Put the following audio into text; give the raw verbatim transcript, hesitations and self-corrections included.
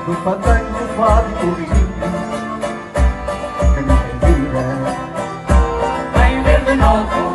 do pateio, do fado e do rio, que ninguém vira. Vem ver de novo